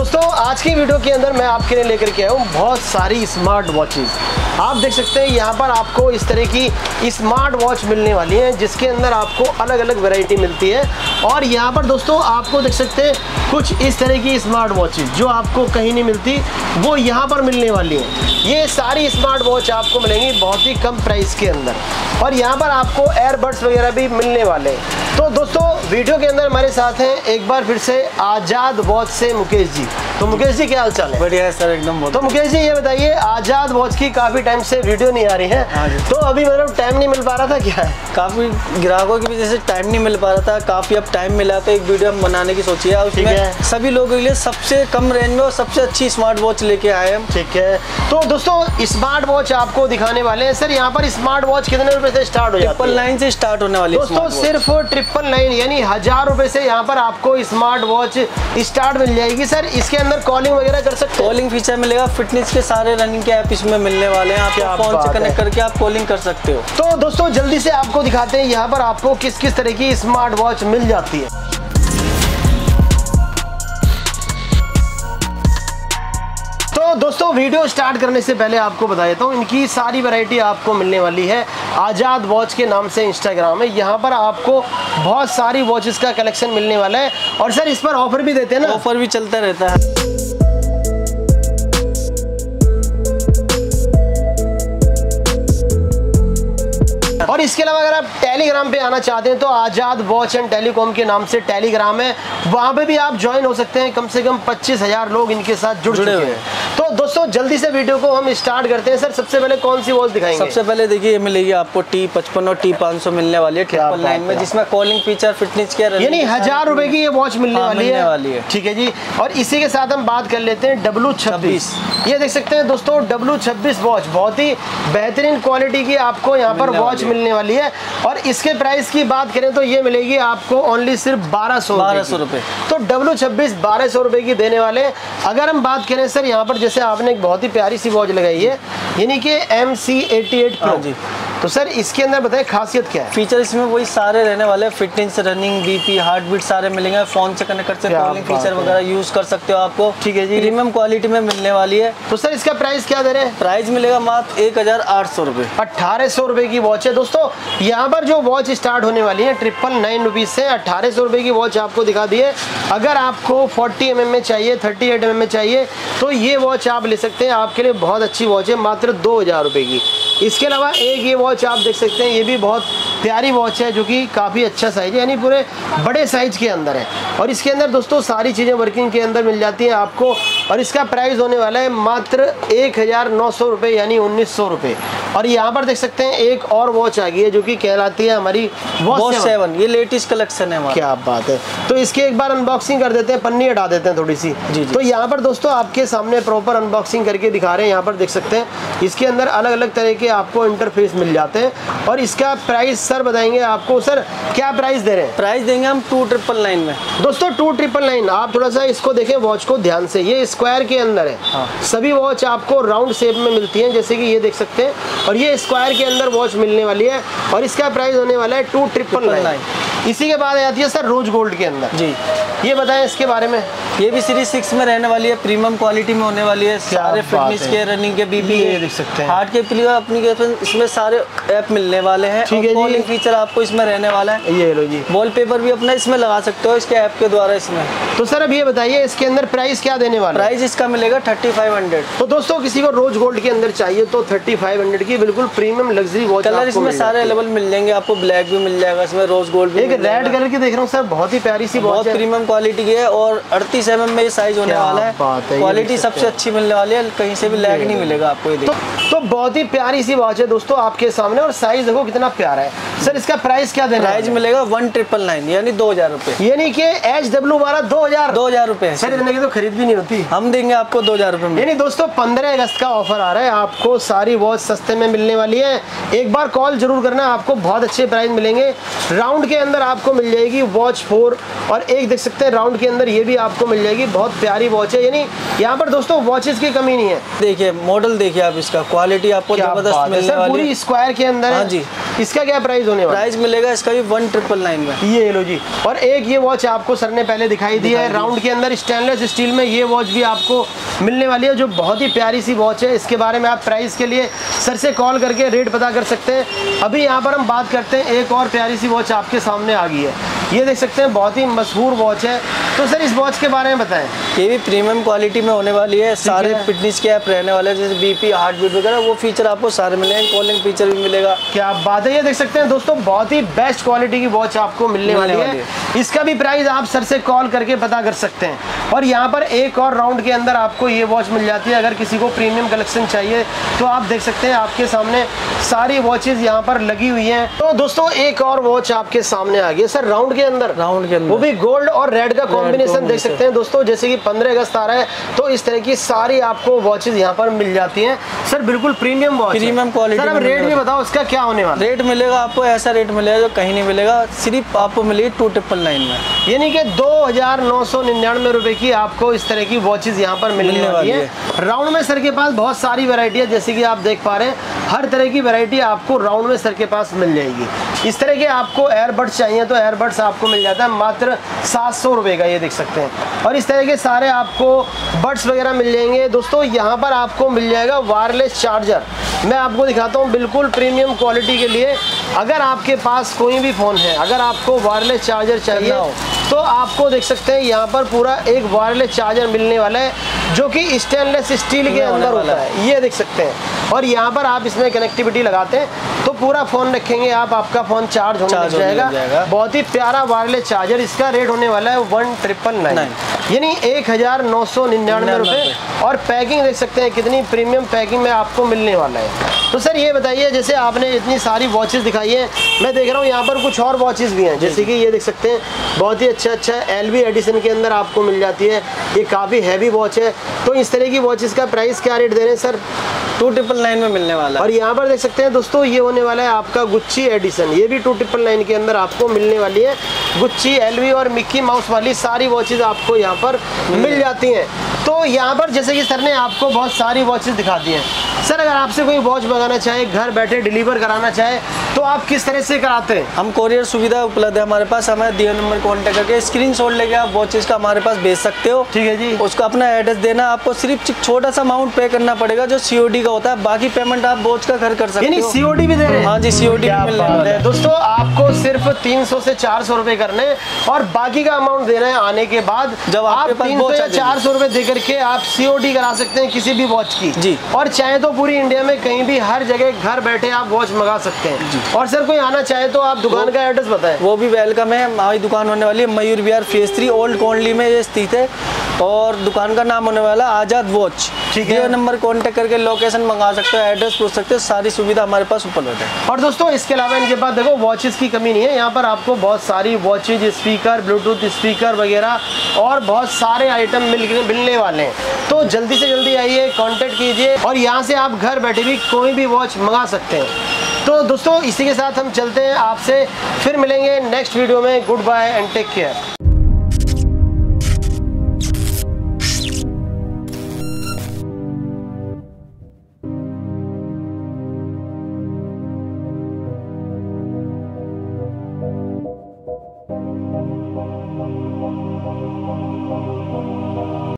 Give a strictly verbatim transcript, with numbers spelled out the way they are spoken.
दोस्तों आज की वीडियो के अंदर मैं आपके लिए लेकर के आया हूँ बहुत सारी स्मार्ट वॉचेस। आप देख सकते हैं यहाँ पर आपको इस तरह की स्मार्ट वॉच मिलने वाली है जिसके अंदर आपको अलग अलग वैरायटी मिलती है। और यहाँ पर दोस्तों आपको देख सकते हैं कुछ इस तरह की स्मार्ट वॉचेस जो आपको कहीं नहीं मिलती वो यहाँ पर मिलने वाली है। ये सारी स्मार्ट वॉच आपको मिलेंगी बहुत ही कम प्राइस के अंदर और यहाँ पर आपको एयरबड्स वगैरह भी मिलने वाले हैं। तो दोस्तों वीडियो के अंदर हमारे साथ हैं एक बार फिर से आज़ाद वॉच से मुकेश जी। तो मुकेश जी क्या हाल चाल है? बढ़िया है सर, एकदम। तो मुकेश जी ये बताइए, आज़ाद वॉच की काफ़ी टाइम से वीडियो नहीं आ रही है तो अभी मतलब टाइम नहीं मिल पा रहा था क्या है? काफ़ी ग्राहकों की वजह से टाइम नहीं मिल पा रहा था, काफ़ी अब टाइम मिला तो एक वीडियो हम बनाने की सोची है। उसमें सभी लोगों के लिए सबसे कम रेंज में और सबसे अच्छी स्मार्ट वॉच लेके आए हम। ठीक है, तो दोस्तों स्मार्ट वॉच आपको दिखाने वाले हैं। सर यहाँ पर स्मार्ट वॉच कितने रुपए से स्टार्ट हो जाती है? ट्रिपल नाइन से स्टार्ट होने वाली है दोस्तों, सिर्फ ट्रिपल नाइन यानी हजार रुपए से यहाँ पर आपको स्मार्ट वॉच स्टार्ट मिल जाएगी। सर इसके अंदर कॉलिंग वगैरह कर सकते हैं? कॉलिंग फीचर मिलेगा, फिटनेस के सारे रनिंग के ऐप इसमें मिलने वाले हैं। आप फोन से कनेक्ट करके आप कॉलिंग कर सकते हो। तो दोस्तों जल्दी से आपको दिखाते हैं यहाँ पर आपको किस किस तरह की स्मार्ट वॉच मिल जाती है। तो दोस्तों वीडियो स्टार्ट करने से पहले आपको बता देता हूँ इनकी सारी वैरायटी आपको मिलने वाली है आज़ाद वॉच के नाम से इंस्टाग्राम है। यहाँ पर आपको बहुत सारी वॉचेस का कलेक्शन मिलने वाला है और सर इस पर ऑफर भी देते हैं ना? ऑफर भी चलता रहता है। और इसके अलावा अगर आप टेलीग्राम पे आना चाहते हैं तो आज़ाद वॉच एंड टेलीकॉम के नाम से टेलीग्राम है, वहाँ पे भी आप ज्वाइन हो सकते हैं। कम से कम पच्चीस हजार लोग इनके साथ जुड़ चुके हैं। तो दोस्तों जल्दी से वीडियो को हम स्टार्ट करते हैं। सर सबसे पहले कौन सी वॉच दिखाएंगे? सबसे पहले देखिए मिलेगी आपको टी पचपन और टी पाँच सौ मिलने वाली है ट्रिपल नाइन में, जिसमें कॉलिंग फीचर, फिटनेस केयर, यानी हजार रुपए की ये वॉच मिलने हाँ, वाली, मिलने है। वाली है। ठीक है जी। और इसी के साथ हम बात कर लेते हैं डब्ल्यू छब्बीस। ये देख सकते हैं दोस्तों डब्ल्यू छब्बीस वॉच बहुत ही बेहतरीन क्वालिटी की आपको यहाँ पर वॉच मिलने वाली है। और इसके प्राइस की बात करें तो ये मिलेगी आपको ओनली सिर्फ बारह सौ बारह सौ रुपए। तो डब्ल्यू छब्बीस बारह सौ रुपए की देने वाले। अगर हम बात करें सर यहाँ पर जैसे आपने एक बहुत ही प्यारी सी वॉच लगाई है यानी कि M C eighty eight pro जी, तो सर इसके अंदर बताइए खासियत क्या है? फीचर इसमें वही सारे रहने वाले हैं, fitness, running, BP, heart beat सारे मिलेंगे। फोन से कनेक्ट करके कॉलिंग फीचर वगैरह यूज कर सकते हो आपको। ठीक है जी, प्रीमियम क्वालिटी में मिलने वाली है। तो सर इसका प्राइस क्या दे रहे हैं? प्राइस मिलेगा मात्र एक हजार आठ सौ रुपए। अट्ठारह सौ रुपए की वॉच है। दोस्तों यहाँ पर जो वॉच स्टार्ट होने वाली है ट्रिपल नाइन रुपीज से अट्ठारह सौ रुपए की वॉच आपको दिखा दी है। अगर आपको फोर्टी एम एम में चाहिए, थर्टी एट एम एम में चाहिए तो ये वॉच आप ले सकते हैं। आपके लिए बहुत अच्छी वॉच है, मात्र दो हजार रुपए की। इसके अलावा एक ये वॉच आप देख सकते हैं, ये भी बहुत प्यारी वॉच है जो कि काफ़ी अच्छा साइज है, यानी पूरे बड़े साइज के अंदर है। और इसके अंदर दोस्तों सारी चीज़ें वर्किंग के अंदर मिल जाती हैं आपको। और इसका प्राइस होने वाला है मात्र एक हज़ार नौ सौ रुपये यानी उन्नीस सौ रुपये। और यहाँ पर देख सकते हैं एक और वॉच आ गई है जो कि कहलाती है हमारी वॉच सेवन। ये लेटेस्ट कलेक्शन है हमारा। क्या बात है। तो इसके एक बार अनबॉक्सिंग कर देते हैं, पन्नी हटा देते हैं थोड़ी सी जी जी। तो यहाँ पर दोस्तों आपके सामने प्रॉपर अनबॉक्सिंग करके दिखा रहे हैं। यहाँ पर देख सकते हैं इसके अंदर अलग अलग तरह के आपको इंटरफेस मिल जाते हैं। और इसका प्राइस सर बताएंगे आपको। सर क्या प्राइस दे रहे हैं? प्राइस देंगे हम टू ट्रिपल नाइन में। दोस्तों टू ट्रिपल नाइन। आप थोड़ा सा इसको देखें वॉच को ध्यान से, ये स्क्वायर के अंदर है। हाँ। सभी वॉच आपको राउंड शेप में मिलती हैं जैसे कि ये देख सकते हैं, और ये स्क्वायर के अंदर वॉच मिलने वाली है। और इसका प्राइस होने वाला है टू ट्रिपल नाइन। इसी के बाद आती है सर रोज गोल्ड के अंदर जी। ये बताएं इसके बारे में। ये भी सीरीज सिक्स में रहने वाली है, प्रीमियम क्वालिटी में होने वाली है। सारे फिटनेस के, रनिंग के, बीपी ये देख सकते हैं, हार्ट के प्लीज एप्लीकेशन, इसमें सारे ऐप मिलने वाले हैं। ठीक है, कॉलिंग फीचर आपको इसमें रहने वाला है। ये लो जी, वॉलपेपर भी अपना इसमें लगा सकते हो इसके ऐप के द्वारा इसमें। तो सर अब ये बताइए इसके अंदर प्राइस क्या देने वाला? प्राइस इसका मिलेगा थर्टी फाइव हंड्रेड। तो दोस्तों किसी को रोज गोल्ड के अंदर चाहिए तो थर्टी फाइव हंड्रेड की बिल्कुल प्रीमियम लग्जरी वॉच। कलर इसमें सारे अवेलेबल मिल जाएंगे आपको, ब्लैक भी मिल जाएगा इसमें, रोज गोल्ड भी। एक रेड कलर की देख रहा हूँ सर, बहुत ही प्यारी सी वॉच है, प्रीमियम क्वालिटी की है और अड़तीस एम एम में ये साइज होने वाला है। क्वालिटी सबसे अच्छी मिलने वाली है, कहीं से भी लैग नहीं मिलेगा आपको। ये तो, तो बहुत ही प्यारी सी वॉच है दोस्तों आपके सामने, और साइज देखो कितना प्यारा है। सर इसका प्राइस क्या देना? प्राइस मिलेगा वन ट्रिपल नाइन यानी दो हजार रुपए। यानी कि एच डब्ल्यू वाला दो हजार दो हजार रुपए सर, इतने की तो खरीद भी नहीं होती। हम देंगे आपको दो हजार रुपए में। यानी दोस्तों पंद्रह अगस्त का ऑफर आ रहा है, आपको सारी वॉच सस्ते में मिलने वाली है। एक बार कॉल जरूर करना, आपको बहुत अच्छे प्राइस मिलेंगे। राउंड के अंदर आपको मिल जाएगी वॉच फोर, और एक देख सकते हैं राउंड के अंदर ये भी आपको मिल जाएगी। बहुत प्यारी वॉच है, यानी यहाँ पर दोस्तों वॉचेस की कमी नहीं है। देखिए मॉडल देखिए आप, इसका क्वालिटी आपको जबरदस्त मिलने वाली है। पूरी स्क्वायर के अंदर है। है जी, इसका क्या प्राइस होने वाला? प्राइस मिलेगा इसका भी वन ट्रिपल नाइन में। ये लो जी। और एक ये वॉच आपको सर ने पहले दिखाई दी है राउंड के अंदर स्टेनलेस स्टील में, ये वॉच भी आपको मिलने वाली है जो बहुत ही प्यारी सी वॉच है। इसके बारे में आप प्राइस के लिए सर से कॉल करके रेट पता कर सकते हैं। अभी यहाँ पर हम बात करते हैं, एक और प्यारी सी वॉच आपके सामने आ गई है, ये देख सकते हैं बहुत ही मशहूर वॉच है। तो सर इस वॉच के बारे में बताएं। ये भी प्रीमियम क्वालिटी में होने वाली है, सारे फिटनेस के ऐप रहने वाले हैं, जैसे बीपी, हार्ट बीट वगैरह वो फीचर आपको सारे मिलेंगे, कॉलिंग फीचर भी मिलेगा। क्या बात है, ये देख सकते हैं दोस्तों बहुत ही बेस्ट क्वालिटी की वॉच आपको मिलने वाली है, है। इसका भी प्राइस आप सर से कॉल करके पता कर सकते हैं। और यहाँ पर एक और राउंड के अंदर आपको ये वॉच मिल जाती है। अगर किसी को प्रीमियम कलेक्शन चाहिए तो आप देख सकते हैं आपके सामने सारी वॉचेज यहाँ पर लगी हुई हैं। तो दोस्तों एक और वॉच आपके सामने आ गई है सर राउंड के अंदर, राउंड के अंदर वो भी गोल्ड और रेड का कॉम्बिनेशन देख सकते हैं दोस्तों। जैसे कि पंद्रह अगस्त आ रहा है तो इस तरह की सारी आपको वॉचेज यहाँ पर मिल जाती हैं सर, बिल्कुल premium watch, premium quality. Sir अब रेट भी बताओ उसका क्या होने वाला? रेट मिलेगा आपको ऐसा रेट मिलेगा जो कहीं नहीं मिलेगा, सिर्फ आपको मिलेगी टू ट्रिपल नाइन में, यानी कि दो हजार नौ सौ निन्यानवे रुपए की आपको इस तरह की वॉचेज यहाँ पर मिलने, मिलने वाली है। है राउंड में सर के पास बहुत सारी वैरायटी है, जैसे कि आप देख पा रहे हैं हर तरह की वैरायटी आपको राउंड में सर के पास मिल जाएगी। इस तरह के आपको एयरबड्स चाहिए तो एयरबड्स आपको मिल जाता है मात्र सात सौ रुपए का, ये देख सकते हैं। और इस तरह के सारे आपको बड्स वगैरह मिल जाएंगे दोस्तों। यहाँ पर आपको मिल जाएगा वायरलेस चार्जर, मैं आपको दिखाता हूँ बिल्कुल प्रीमियम क्वालिटी के लिए। अगर आपके पास कोई भी फ़ोन है, अगर आपको वायरलेस चार्जर चाहिए तो आपको देख सकते हैं यहाँ पर पूरा एक वायरलेस चार्जर मिलने वाला है जो कि स्टेनलेस स्टील के अंदर होता है, ये देख सकते हैं। और यहाँ पर आप इसमें कनेक्टिविटी लगाते हैं तो पूरा फ़ोन रखेंगे आप, आपका फ़ोन चार्ज होने लग जाएगा। जाएगा बहुत ही प्यारा वायरलेस चार्जर, इसका रेट होने वाला है वन ट्रिपल नाइन, यानी एक हज़ार नौ सौ निन्यानवे रुपये। और पैकिंग देख सकते हैं कितनी प्रीमियम पैकिंग में आपको मिलने वाला है। तो सर ये बताइए, जैसे आपने इतनी सारी वॉचेस दिखाई है, मैं देख रहा हूँ यहाँ पर कुछ और वॉचेस भी हैं, जैसे कि ये देख सकते हैं बहुत ही अच्छा अच्छा एलवी एडिशन के अंदर आपको मिल जाती है, ये काफ़ी हैवी वॉच है। तो इस तरह की वॉचेस का प्राइस क्या रेट दे रहे हैं सर? टू ट्रिपल नाइन में मिलने वाला है। और यहाँ पर देख सकते हैं दोस्तों ये होने वाला है आपका गुच्ची एडिशन, ये भी टू ट्रिपल नाइन के अंदर आपको मिलने वाली है। गुच्ची, एलवी और मिक्की माउस वाली सारी वॉचेज आपको यहाँ पर मिल जाती हैं। तो यहाँ पर जैसे कि सर ने आपको बहुत सारी वॉचेस दिखा दी हैं। सर अगर आपसे कोई वॉच मंगाना चाहे, घर बैठे डिलीवर कराना चाहे तो आप किस तरह से कराते हैं? हम कोरियर सुविधा उपलब्ध है हमारे पास, हमारे दिए नंबर कॉन्टेक्ट करके स्क्रीनशॉट लेके आप वॉचेस का हमारे पास भेज सकते हो। ठीक है जी। उसका अपना एड्रेस देना, आपको सिर्फ छोटा सा अमाउंट पे करना पड़ेगा जो सीओडी का होता है, बाकी पेमेंट आप वॉच का घर कर सकते हो। सीओडी भी दे रहे हैं? हाँ जी, सीओडी भी मिल रहा है दोस्तों। आपको सिर्फ तीन सौ से चार सौ रुपए करने और बाकी का अमाउंट देना है आने के बाद। जब आप तीन सौ या चार सौ रुपए दे करके आप सीओडी करा सकते हैं किसी भी वॉच की जी। और चाहे तो पूरी इंडिया में कहीं भी हर जगह घर बैठे आप वॉच मंगा सकते हैं जी। और सर कोई आना चाहे तो आप दुकान का एड्रेस बताएं। वो भी वेलकम है, हमारी दुकान होने वाली है Mayur Vihar phase three old Kondli में ये स्थित है, और दुकान का नाम होने वाला आजाद वॉच। ठीक है, नंबर कांटेक्ट करके लोकेशन मंगा सकते हो, एड्रेस पूछ सकते हो, सारी सुविधा हमारे पास उपलब्ध है। और दोस्तों इसके अलावा इनके पास देखो वॉचेस की कमी नहीं है, यहाँ पर आपको बहुत सारी वॉचेज, स्पीकर, ब्लूटूथ स्पीकर वगैरह और बहुत सारे आइटम मिल मिलने वाले हैं। तो जल्दी से जल्दी आइए, कांटेक्ट कीजिए और यहाँ से आप घर बैठे भी कोई भी वॉच मंगा सकते हैं। तो दोस्तों इसी के साथ हम चलते हैं, आपसे फिर मिलेंगे नेक्स्ट वीडियो में। Good bye and take care.